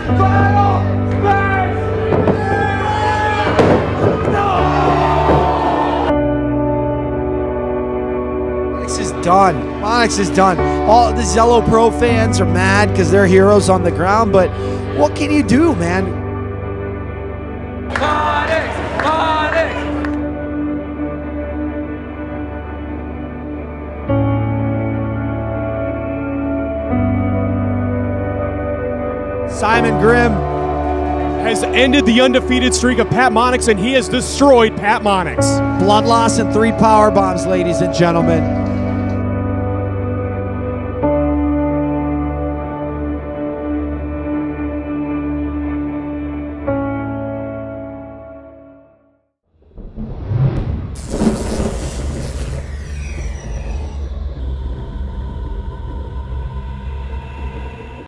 MONIX is done. MONIX is done. All the Zelo Pro fans are mad because they're heroes on the ground, but what can you do, man? MONIX! MONIX! Simon GRIMM has ended the undefeated streak of Pat MONIX, and he has destroyed Pat MONIX. Blood loss and 3 power bombs, ladies and gentlemen.